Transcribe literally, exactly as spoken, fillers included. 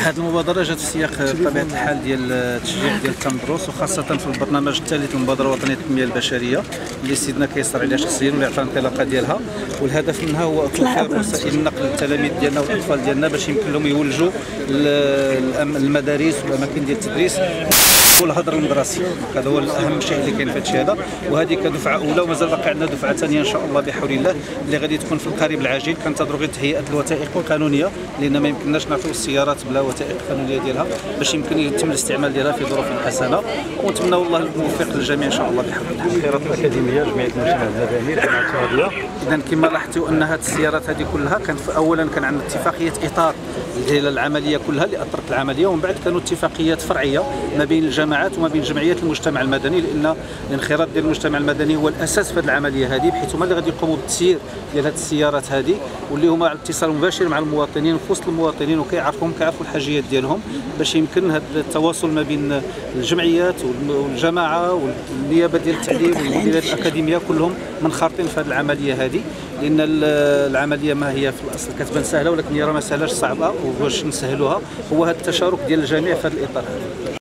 هذه المبادره جات في سياق بطبيعه الحال ديال التشجيع ديال التندرس، وخاصه في البرنامج الثالث للمبادره الوطنيه للتنميه البشريه اللي سيدنا كيسر عليها شخصيا واللي عطى الانطلاقه ديالها. والهدف منها هو توفير وسائل النقل للتلاميذ ديالنا والاطفال ديالنا باش يمكن لهم يولجوا المدارس والاماكن ديال التدريس والهدر المدرسي. هذا هو اهم شيء اللي كاين في هذا الشيء هذا، وهذه كدفعه اولى ومازال باقي عندنا دفعه ثانيه ان شاء الله بحول الله اللي غادي تكون في القريب العاجل. كنتظروا غير تهيئه الوثائق القانونيه لان ما يمكنناش نعطيو السيارات بلا وثائق قانونيه ديالها باش يمكن يتم الاستعمال ديالها في ظروف حسنه، ونتمنوا الله الموفق للجميع ان شاء الله بحول الله. الخيارات الاكاديميه جمعيه المجتمع المدني الجامعه الغربيه. اذا كما لاحظتوا ان هذه السيارات هذه كلها كان اولا كان عندنا اتفاقيه اطار ديال العمليه كلها اللي اطرت العمليه، ومن بعد كانوا اتفاقيات فرعيه ما بين الجامعات وما بين جمعيات المجتمع المدني، لان الانخراط ديال المجتمع المدني هو الاساس في هذه العمليه هذه، بحيث هما اللي غادي يقوموا بالتسيير ديال هذه السيارات هذه واللي هما على اتصال مباشر مع المواطنين وفي وسط المواطنين وكيعرفوهم كيعرفوا الحاجيات ديالهم باش يمكن هذا التواصل ما بين الجمعيات والجماعه والنيابه ديال التعليم والمديريات الاكاديميه كلهم منخرطين في هذه العمليه هذه، لان العمليه ما هي في الاصل كتبان سهله ولكن هي راه ما سهلاش، صعبه، وباش نسهلوها هو هذا التشارك ديال الجميع في هذا الاطار هذا.